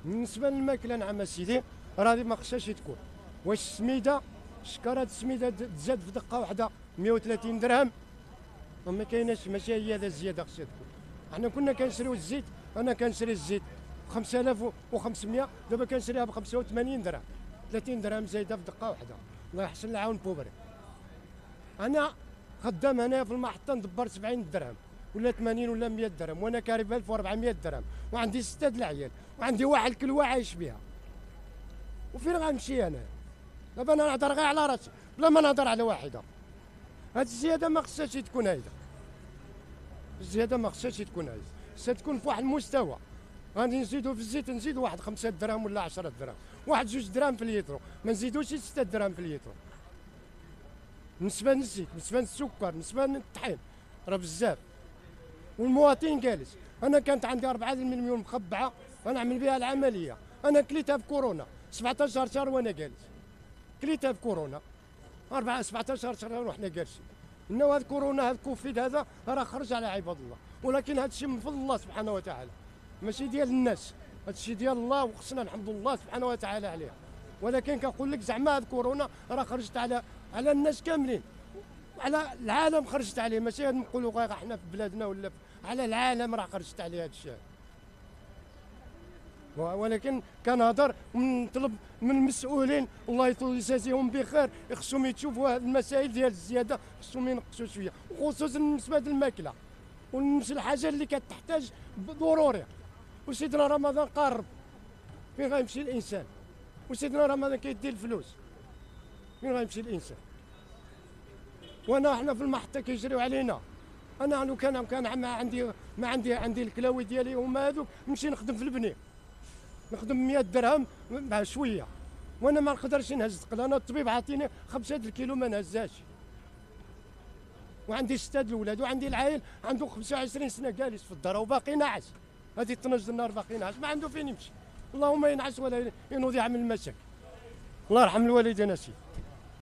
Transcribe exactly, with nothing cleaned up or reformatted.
بالنسبه للماكله نعم سيدي راه ما خصهاش تكون. واش السميده الشكاره السميده تزاد في دقه واحده مية وثلاثين درهم، ما كايناش، ماشي هي هذا الزياده خصها تكون. حنا كنا كنشريو الزيت، انا كنشري الزيت خمسة آلاف وخمسمية، دابا كنشريها ب خمسة وثمانين درهم، ثلاثين درهم زايده في دقه واحده. الله يحسن العون بوبري. انا خدام هنا في المحطه ندبر سبعين درهم ولا ثمانين ولا مية درهم، وانا كارب ألف وأربعمية درهم، وعندي ستة د العيال، وعندي واحد الكلوه عايش بها. وفين غنمشي انا؟ دابا انا نهضر غير على راسي بلا ما نهضر على واحده. هاد الزياده ما خصهاش تكون هايده، الزياده ما خصهاش تكون هايده، خصها تكون في واحد المستوى. غادي نزيدو في الزيت نزيدو واحد خمسة دراهم ولا عشرة دراهم، واحد جوج دراهم في الليترو، ما نزيدوش ستة دراهم في الليترو. بالنسبه للزيت، بالنسبه للسكر، بالنسبه للطحين، راه بزاف. والمواطن جالس. انا كانت عندي أربعة مليون مخبعه غنعمل بها العمليه، انا كليتها في كورونا سبعطاش شهر وانا جالس، كليتها في كورونا أربعة سبعطاش شهر وحنا جالسين. انه هذا كورونا هذا كوفيد هذا راه خرج على عباد الله، ولكن هذا الشيء من فضل الله سبحانه وتعالى، ماشي ديال الناس، هذا الشيء ديال الله وخصنا نحمد الله سبحانه وتعالى عليه. ولكن كنقول لك زعما هذا كورونا راه خرجت على على الناس كاملين، على العالم خرجت عليه، ماشي نقولوا غير احنا في بلادنا ولا في، على العالم راه خرجت عليه هذا الشيء. ولكن كنهضر ونطلب من المسؤولين الله يطول يجازيهم بخير، خصهم يتشوفوا هذه المسائل ديال الزياده، خصهم ينقصوا شويه، وخصوصا بالنسبه للماكله ونفس الحاجه اللي كتحتاج ضروري. وسيدنا رمضان قارب، فين غيمشي الانسان؟ وسيدنا رمضان كيدي الفلوس، فين غيمشي الانسان؟ وانا احنا في المحطه كيجريو علينا. انا لو كان كان ما عندي ما عندي عندي الكلاوي ديالي هما هذوك، نمشي نخدم في البني نخدم مية درهم مع شويه، وانا ما نقدرش نهز ثقل. انا الطبيب عاطيني خمسة الكيلو ما نهزاش، وعندي ستة د الاولاد، وعندي العائل عنده خمسة وعشرين سنه جالس في الدار وباقي ناعس، هذه اثناش النهار باقي ناعس، ما عنده فين يمشي. اللهم ينعس ولا ينوض يعمل المشاكل. الله يرحم الوالدين سيدي.